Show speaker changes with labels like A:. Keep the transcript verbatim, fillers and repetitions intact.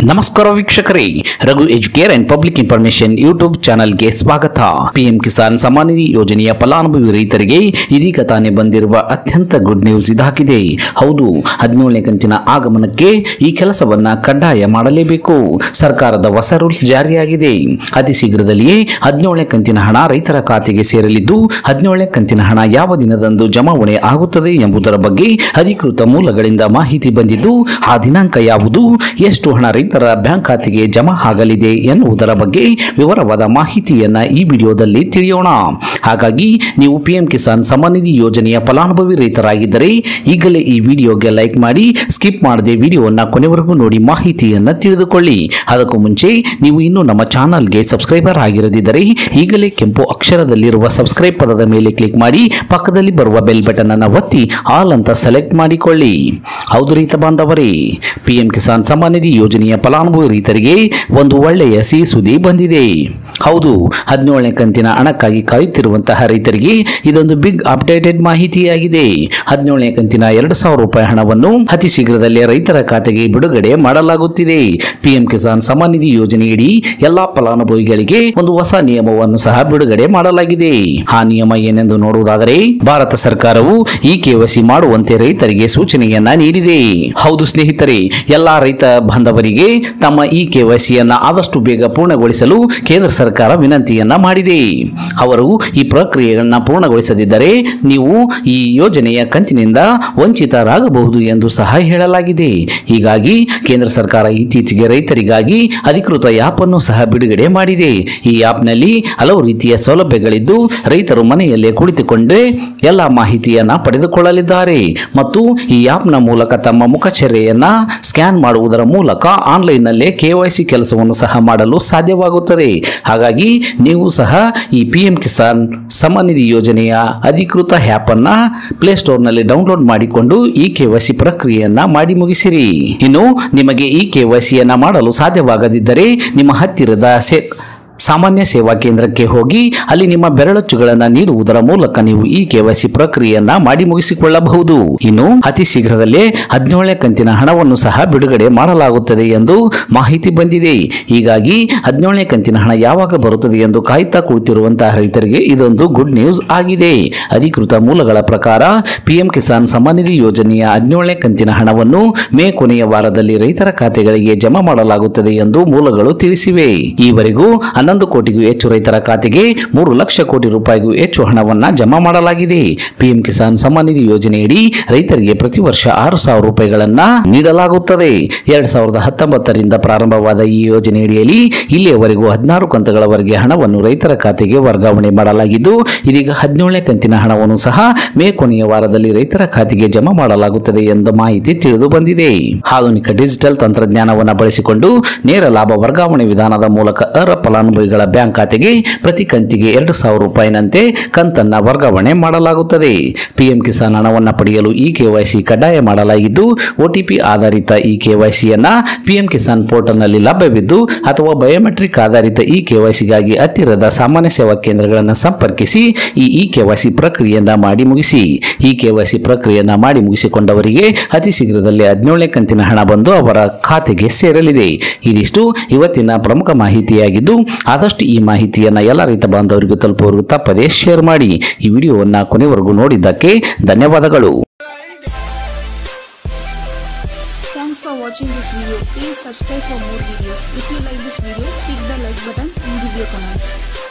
A: ನಮಸ್ಕಾರ ವೀಕ್ಷಕರೇ, Raghu Educare and public information YouTube ಚಾನೆಲ್ಗೆ ಸ್ವಾಗತ. ಪಿಎಂ ಕಿಸಾನ್ ಸಮ್ಮಾನ್ ನಿಧಿ ಯೋಜನೆಯ ಫಲಾನುಭವಿ ರೈತರಿಗೆ ಇದೀಗ ತಾನೇ ಬಂದಿರುವ ಅತ್ಯಂತ ಗುಡ್ ನ್ಯೂಸ್ ಇದಾಗಿದೆ. ಹೌದು, ಹದಿನೇಳನೇ ಕಂತಿನ ಆಗಮನಕ್ಕೆ ಈ ಕೆಲಸವನ್ನ ಕಡ್ಡಾಯ ಮಾಡಲೇಬೇಕು. ಸರ್ಕಾರದ ಹೊಸ ರೂಲ್ಸ್ ಜಾರಿಯಾಗಿದೆ. ಅತಿ ಶೀಘ್ರದಲ್ಲಿಯೇ ಹದಿನೇಳನೇ ಕಂತಿನ ಹಣ ರೈತರ ಖಾತೆಗೆ ಸೇರಲಿದ್ದು, ಹದಿನೇಳನೇ ಕಂತಿನ ಹಣ ಯಾವ ದಿನದಂದು ಜಮಾವಣೆ ಆಗುತ್ತದೆ ಎಂಬುದರ ಬಗ್ಗೆ ಅಧಿಕೃತ ಮೂಲಗಳಿಂದ ಮಾಹಿತಿ ಬಂದಿದ್ದು, ಆ ದಿನಾಂಕ ಯಾವುದು, ಎಷ್ಟು ಹಣ ರೈತರ ಬ್ಯಾಂಕ್ ಖಾತೆಗೆ ಜಮಾ ಆಗಲಿದೆ ಎನ್ನುವುದರ ಬಗ್ಗೆ ವಿವರವಾದ ಮಾಹಿತಿಯನ್ನ ಈ ವಿಡಿಯೋದಲ್ಲಿ ತಿಳಿಯೋಣ. ಹಾಗಾಗಿ ನೀವು ಪಿಎಂ ಕಿಸಾನ್ ಸಮ್ಮಾನ್ ನಿಧಿ ಯೋಜನೆಯ ಫಲಾನುಭವಿ ರೈತರಾಗಿದ್ದರೆ ಈಗಲೇ ಈ ವಿಡಿಯೋಗೆ ಲೈಕ್ ಮಾಡಿ ಸ್ಕಿಪ್ ಮಾಡದೆ ವಿಡಿಯೋವನ್ನು ಕೊನೆವರೆಗೂ ನೋಡಿ ಮಾಹಿತಿಯನ್ನ ತಿಳಿದುಕೊಳ್ಳಿ. ಅದಕ್ಕೂ ಮುಂಚೆ ನೀವು ಇನ್ನೂ ನಮ್ಮ ಚಾನಲ್ಗೆ ಸಬ್ಸ್ಕ್ರೈಬರ್ ಆಗಿರದಿದ್ದರೆ ಈಗಲೇ ಕೆಂಪು ಅಕ್ಷರದಲ್ಲಿರುವ ಸಬ್ಸ್ಕ್ರೈಬ್ ಪದದ ಮೇಲೆ ಕ್ಲಿಕ್ ಮಾಡಿ ಪಕ್ಕದಲ್ಲಿ ಬರುವ ಬೆಲ್ ಬಟನ್ ಅನ್ನು ಒತ್ತಿ ಆಲ್ ಅಂತ ಸೆಲೆಕ್ಟ್ ಮಾಡಿಕೊಳ್ಳಿ. ಹೌದು ರೈತ ಬಾಂಧವರೇ, ಪಿಎಂ ಕಿಸಾನ್ ಸಮ್ಮಾನ್ ನಿಧಿ ಯೋಜನೆಯ ಫಲಾನುಭವಿ ರೈತರಿಗೆ ಒಂದು ಒಳ್ಳೆಯ ಸಿಹಿ ಸುದ್ದಿ ಬಂದಿದೆ. ಹೌದು, ಹದಿನೇಳನೇ ಕಂತಿನ ಹಣಕ್ಕಾಗಿ ಕಾಯುತ್ತಿರುವಂತಹ ರೈತರಿಗೆ ಇದೊಂದು ಬಿಗ್ ಅಪ್ಡೇಟೆಡ್ ಮಾಹಿತಿಯಾಗಿದೆ. ಹದಿನೇಳನೇ ಕಂತಿನ ಎರಡು ಸಾವಿರ ರೂಪಾಯಿ ಹಣವನ್ನು ಅತಿ ಶೀಘ್ರದಲ್ಲೇ ರೈತರ ಖಾತೆಗೆ ಬಿಡುಗಡೆ ಮಾಡಲಾಗುತ್ತಿದೆ. ಪಿಎಂ ಕಿಸಾನ್ ಸಮ್ಮಾನ್ ನಿಧಿ ಯೋಜನೆಯಡಿ ಎಲ್ಲಾ ಫಲಾನುಭವಿಗಳಿಗೆ ಒಂದು ಹೊಸ ನಿಯಮವನ್ನು ಸಹ ಬಿಡುಗಡೆ ಮಾಡಲಾಗಿದೆ. ಆ ನಿಯಮ ಏನೆಂದು ನೋಡುವುದಾದರೆ, ಭಾರತ ಸರ್ಕಾರವು ಇ ಕೆವೈಸಿ ಮಾಡುವಂತೆ ರೈತರಿಗೆ ಸೂಚನೆಯನ್ನ ನೀಡಿದೆ. ಹೌದು ಸ್ನೇಹಿತರೆ, ಎಲ್ಲಾ ರೈತ ಬಾಂಧವರಿಗೆ ತಮ್ಮ ಇ ಕೆವೈಸಿಯನ್ನ ಆದಷ್ಟು ಬೇಗ ಪೂರ್ಣಗೊಳಿಸಲು ಕೇಂದ್ರ ಸರ್ಕಾರ ವಿನಂತಿಯನ್ನ ಮಾಡಿದೆ. ಅವರು ಈ ಪ್ರಕ್ರಿಯೆಗಳನ್ನ ಪೂರ್ಣಗೊಳಿಸದಿದ್ದರೆ ನೀವು ಈ ಯೋಜನೆಯ ಕಂತಿನಿಂದ ವಂಚಿತರಾಗಬಹುದು ಎಂದು ಸಹ ಹೇಳಲಾಗಿದೆ. ಹೀಗಾಗಿ ಕೇಂದ್ರ ಸರ್ಕಾರ ಇತ್ತೀಚೆಗೆ ರೈತರಿಗಾಗಿ ಅಧಿಕೃತ ಆ್ಯಪ್ ಅನ್ನು ಸಹ ಬಿಡುಗಡೆ ಮಾಡಿದೆ. ಈ ಆ್ಯಪ್ನಲ್ಲಿ ಹಲವು ರೀತಿಯ ಸೌಲಭ್ಯಗಳಿದ್ದು, ರೈತರು ಮನೆಯಲ್ಲೇ ಕುಳಿತುಕೊಂಡೇ ಎಲ್ಲ ಮಾಹಿತಿಯನ್ನ ಪಡೆದುಕೊಳ್ಳಲಿದ್ದಾರೆ ಮತ್ತು ಈ ಆ್ಯಪ್ನ ಮೂಲಕ ತಮ್ಮ ಮುಖಚರ್ಯೆಯನ್ನ ಸ್ಕ್ಯಾನ್ ಮಾಡುವುದರ ಮೂಲಕ ಆನ್ಲೈನ್ ನಲ್ಲೇ ಕೆವೈಸಿ ಕೆಲಸವನ್ನು ಸಹ ಮಾಡಲು ಸಾಧ್ಯವಾಗುತ್ತದೆ. ಹಾಗಾಗಿ ನೀವು ಸಹ ಈ ಪಿಎಂ ಕಿಸಾನ್ ಸಮ್ಮಾನ್ ನಿಧಿ ಯೋಜನೆಯ ಅಧಿಕೃತ ಆ್ಯಪ್ ಅನ್ನ ಪ್ಲೇಸ್ಟೋರ್ ನಲ್ಲಿ ಡೌನ್ಲೋಡ್ ಮಾಡಿಕೊಂಡು ಈ ಕೆವೈಸಿ ಪ್ರಕ್ರಿಯೆಯನ್ನ ಮಾಡಿ ಮುಗಿಸಿರಿ. ಇನ್ನು ನಿಮಗೆ ಈ ಕೆವೈಸಿಯನ್ನ ಮಾಡಲು ಸಾಧ್ಯವಾಗದಿದ್ದರೆ ನಿಮ್ಮ ಹತ್ತಿರದ ಸೇ ಸಾಮಾನ್ಯ ಸೇವಾ ಕೇಂದ್ರಕ್ಕೆ ಹೋಗಿ ಅಲ್ಲಿ ನಿಮ್ಮ ಬೆರಳಚ್ಚುಗಳನ್ನು ನೀಡುವುದರ ಮೂಲಕ ನೀವು ಈ ಕೆವೈಸಿ ಪ್ರಕ್ರಿಯೆಯನ್ನ ಮಾಡಿ ಮುಗಿಸಿಕೊಳ್ಳಬಹುದು. ಇನ್ನು ಅತಿ ಶೀಘ್ರದಲ್ಲೇ ಹದಿನೇಳನೇ ಕಂತಿನ ಹಣವನ್ನು ಸಹ ಬಿಡುಗಡೆ ಮಾಡಲಾಗುತ್ತದೆ ಎಂದು ಮಾಹಿತಿ ಬಂದಿದೆ. ಹೀಗಾಗಿ ಹದಿನೇಳನೇ ಕಂತಿನ ಹಣ ಯಾವಾಗ ಬರುತ್ತದೆ ಎಂದು ಕಾಯ್ತಾ ಕುಳಿತಿರುವಂತಹ ರೈತರಿಗೆ ಇದೊಂದು ಗುಡ್ ನ್ಯೂಸ್ ಆಗಿದೆ. ಅಧಿಕೃತ ಮೂಲಗಳ ಪ್ರಕಾರ ಪಿಎಂ ಕಿಸಾನ್ ಸಮ್ಮಾನ್ ನಿಧಿ ಯೋಜನೆಯ ಹದಿನೇಳನೇ ಕಂತಿನ ಹಣವನ್ನು ಮೇ ಕೊನೆಯ ವಾರದಲ್ಲಿ ರೈತರ ಖಾತೆಗಳಿಗೆ ಜಮಾ ಮಾಡಲಾಗುತ್ತದೆ ಎಂದು ಮೂಲಗಳು ತಿಳಿಸಿವೆ. ಈವರೆಗೂ ಹನ್ನೊಂದು ಕೋಟಿಗೂ ಹೆಚ್ಚು ರೈತರ ಖಾತೆಗೆ ಮೂರು ಲಕ್ಷ ಕೋಟಿ ರೂಪಾಯಿಗೂ ಹೆಚ್ಚು ಹಣವನ್ನ ಜಮಾ ಮಾಡಲಾಗಿದೆ. ಪಿಎಂ ಕಿಸಾನ್ ಸಮ್ಮಾನ್ ನಿಧಿ ಯೋಜನೆಯಡಿ ರೈತರಿಗೆ ಪ್ರತಿ ವರ್ಷ ಆರು ಸಾವಿರ ರೂಪಾಯಿಗಳನ್ನ ನೀಡಲಾಗುತ್ತದೆ. ಎರಡ್ ಸಾವಿರದ ಹತ್ತೊಂಬತ್ತರಿಂದ ಪ್ರಾರಂಭವಾದ ಈ ಯೋಜನೆಯಡಿಯಲ್ಲಿ ಇಲ್ಲಿಯವರೆಗೂ ಹದಿನಾರು ಕಂತುಗಳವರೆಗೆ ಹಣವನ್ನು ರೈತರ ಖಾತೆಗೆ ವರ್ಗಾವಣೆ ಮಾಡಲಾಗಿದ್ದು, ಇದೀಗ ಹದಿನೇಳನೇ ಕಂತಿನ ಹಣವನ್ನು ಸಹ ಮೇ ಕೊನೆಯ ವಾರದಲ್ಲಿ ರೈತರ ಖಾತೆಗೆ ಜಮಾ ಮಾಡಲಾಗುತ್ತದೆ ಎಂಬ ಮಾಹಿತಿ ತಿಳಿದು ಬಂದಿದೆ. ಆಧುನಿಕ ಡಿಜಿಟಲ್ ತಂತ್ರಜ್ಞಾನವನ್ನು ಬಳಸಿಕೊಂಡು ನೇರ ಲಾಭ ವರ್ಗಾವಣೆ ವಿಧಾನದ ಮೂಲಕ ಅರ್ಹ ಫಲಾನುಭವಿಗಳ ಬ್ಯಾಂಕ್ ಖಾತೆಗೆ ಪ್ರತಿ ಕಂತಿಗೆ ಎರಡು ಸಾವಿರ ರೂಪಾಯಿನಂತೆ ಕಂತನ್ನ ವರ್ಗಾವಣೆ ಮಾಡಲಾಗುತ್ತದೆ. ಪಿಎಂ ಕಿಸಾನ್ ಹಣವನ್ನು ಪಡೆಯಲು ಇ ಕೆವೈಸಿ ಕಡ್ಡಾಯ ಮಾಡಲಾಗಿದ್ದು, ಒಟಿಪಿ ಆಧಾರಿತ ಇ ಕೆವೈಸಿಯನ್ನ ಪಿಎಂ ಕಿಸಾನ್ ಪೋರ್ಟಲ್ ನಲ್ಲಿ ಲಭ್ಯವಿದ್ದು ಅಥವಾ ಬಯೋಮೆಟ್ರಿಕ್ ಆಧಾರಿತ ಇ ಕೆವೈಸಿಗಾಗಿ ಹತ್ತಿರದ ಸಾಮಾನ್ಯ ಸೇವಾ ಕೇಂದ್ರಗಳನ್ನು ಸಂಪರ್ಕಿಸಿ ಈ ಇ ಕೆವೈಸಿ ಪ್ರಕ್ರಿಯೆಯನ್ನ ಮಾಡಿ ಮುಗಿಸಿ. ಇ ಕೆವೈಸಿ ಪ್ರಕ್ರಿಯೆಯನ್ನ ಮಾಡಿ ಮುಗಿಸಿಕೊಂಡವರಿಗೆ ಅತಿ ಶೀಘ್ರದಲ್ಲೇ ಹದಿನೇಳನೇ ಕಂತಿನ ಹಣ ಬಂದು ಅವರ ಖಾತೆಗೆ ಸೇರಲಿದೆ. ಇದಿಷ್ಟು ಇವತ್ತಿನ ಪ್ರಮುಖ ಮಾಹಿತಿಯಾಗಿದ್ದು, ಆದಷ್ಟು ಈ ಮಾಹಿತಿಯನ್ನ ಎಲ್ಲ ರೈತ ಬಾಂಧವರಿಗೂ ತಲುಪುವವರೆಗೂ ತಪ್ಪದೆ ಶೇರ್ ಮಾಡಿ. ಈ ವಿಡಿಯೋವನ್ನ ಕೊನೆವರೆಗೂ ನೋಡಿದ್ದಕ್ಕೆ ಧನ್ಯವಾದಗಳು.
B: Thanks for watching this video. Please subscribe for more videos. If you like this video, click the like buttons and give your comments.